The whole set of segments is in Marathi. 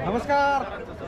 नमस्कार.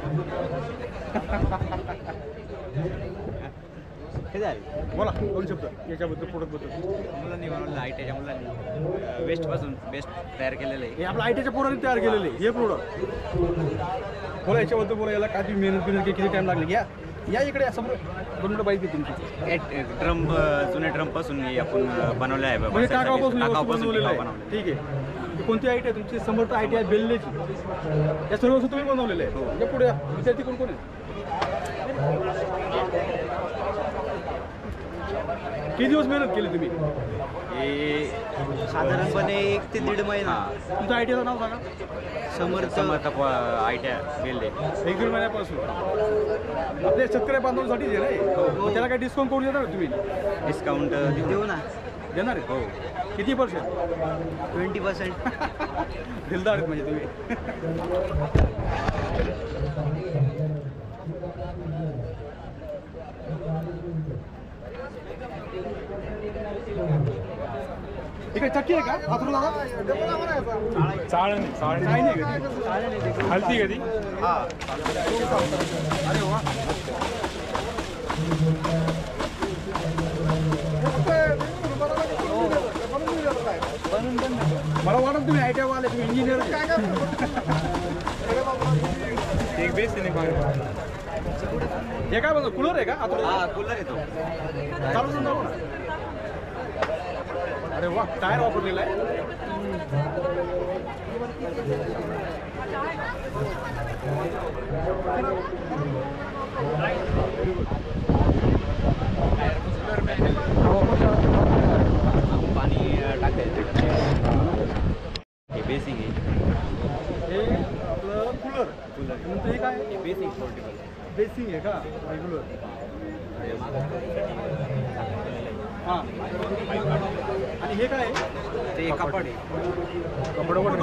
हे झाले बोला दोन शब्द याच्याबद्दल प्रोडक्टबद्दल. मुलांनी बनवलेलं आय टीच्या मुलांनी वेस्टपासून बेस्ट तयार केलेलं आहे. हे आपलं आय टीच्या पोरांनी तयार केलेले हे प्रोडक्ट. बोला याच्याबद्दल बोला. याला काय मेहनत बिनत किती टाइम लागले या इकडे समोर दोन पाहिजे तुमची. ड्रम जुन्या ड्रमपासून आपण बनवलं आहे म्हणजे टाकापासून बनवलं. ठीक आहे. कोणती आय टी आहे तुमची? समर्थ आय टी आहे बेल्लेची. या सर्व वस्तू तुम्ही बनवलेले आहे. म्हणजे पुढे विद्यार्थी कोण कोण आहे? किती दिवस मेहनत केली तुम्ही? हे साधारणपणे 1 ते 1.5 महिना. तुमचं आय टीचं नाव सांगा. समर्थ आय टी गेले 1-1.5 महिन्यापासून. आपल्या शेतकरी बांधवांसाठी आहे रे. त्याला काय डिस्काउंट करून देणार तुम्ही? डिस्काउंट देऊ ना. देणार आहे? हो. किती पर्सेंट? 20%. दिलदार आहेत म्हणजे तुम्ही. ठीक आहे. चक्की आहे का? हातरू दादा चाळ नाही हलती कधी. अरे वा. मला वाटत तुम्ही आय टी वाले तुम्ही इंजिनियर. एक बेस आहे नाही. हे काय बनव कूलर आहे का? हा कूलर येतो. चालून जाऊ ना. अरे वा. टायर वापरलेला आहे. पाणी टाकायचं. हे बेसिक आहे. हे आपलं कूलर. नंतर हे काय? हे बेसिक पोर्टेबल बेसिंग आहे का? रेग्युलर. हां. आणि हे काय आहे? ते कपाट आहे. कपड्यावर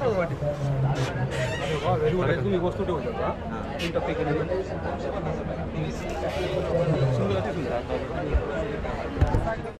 तुम्ही वस्तू ठेवू शकता. सुंदर.